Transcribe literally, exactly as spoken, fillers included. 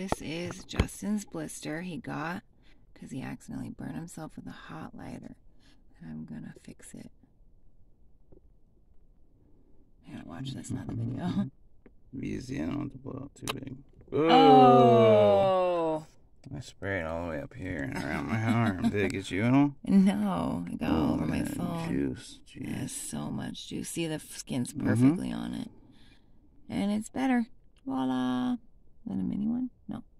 this is Justin's blister he got because he accidentally burned himself with a hot lighter. And I'm gonna fix it. I gotta watch this, not the video. Easy, I don't want to blow up too big. Oh! Oh! I sprayed all the way up here and around my arm. Did it get you at all? No, I got all Oh, over my man, phone. Juice, It has jeez. so much juice. See, the skin's perfectly mm-hmm. on it. And it's better. Voila! Is that a mini one? No.